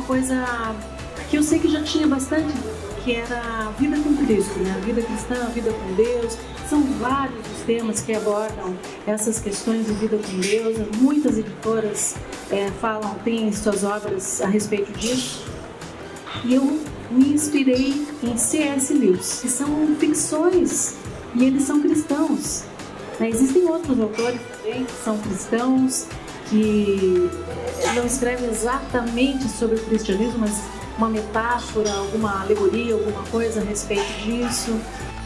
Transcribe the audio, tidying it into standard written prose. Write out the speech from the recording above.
coisa que eu sei que já tinha bastante, que era a vida com Cristo, né? A vida cristã, a vida com Deus. São vários os temas que abordam essas questões de vida com Deus. Muitas editoras têm suas obras a respeito disso. E eu me inspirei em C.S. Lewis, que são ficções, e eles são cristãos. Existem outros autores também que são cristãos, que não escrevem exatamente sobre o cristianismo, mas uma metáfora, alguma alegoria, alguma coisa a respeito disso.